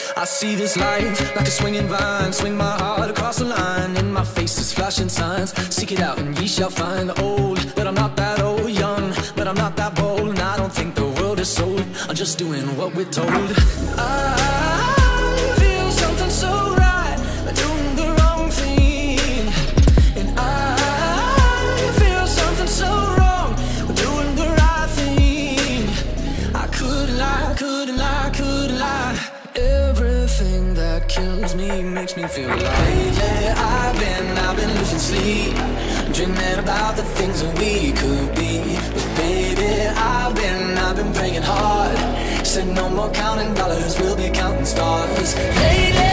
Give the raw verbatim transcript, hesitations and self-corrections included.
I see this life like a swinging vine, swing my heart across the line. In my face is flashing signs, seek it out and ye shall find. Old, but I'm not that old. Young, but I'm not that bold. And I don't think the world is sold, I'm just doing what we're told. I feel something so right, but doing the wrong thing. And I feel something so wrong, but doing the right thing. I couldn't lie, couldn't lie, couldn't lie. Everything that kills me makes me feel alive. Lately I've been, I've been losing sleep, dreaming about the things that we could be. But baby, I've been, I've been praying hard. Said no more counting dollars, we'll be counting stars. Lately